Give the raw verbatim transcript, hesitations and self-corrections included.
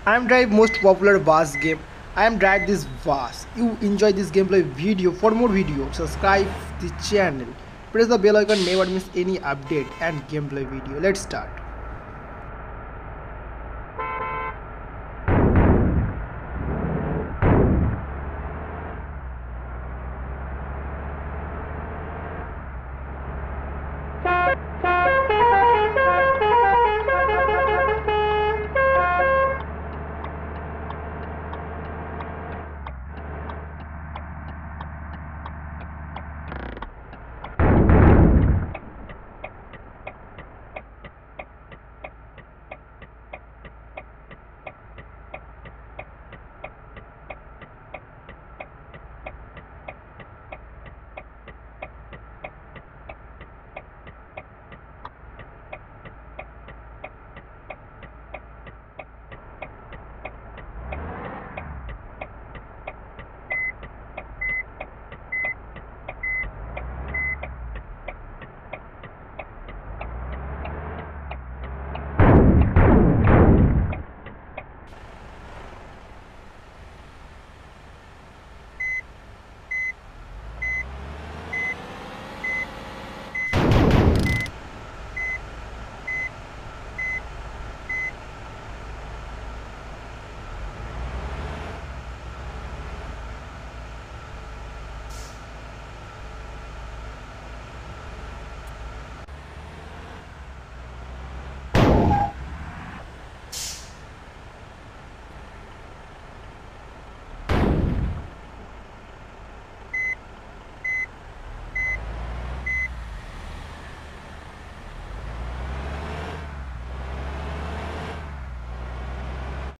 I am drive most popular Vars game. I am drive this Vars. You enjoy this gameplay video. For more videos, subscribe the channel. Press the bell icon, never miss any update and gameplay video. Let's start.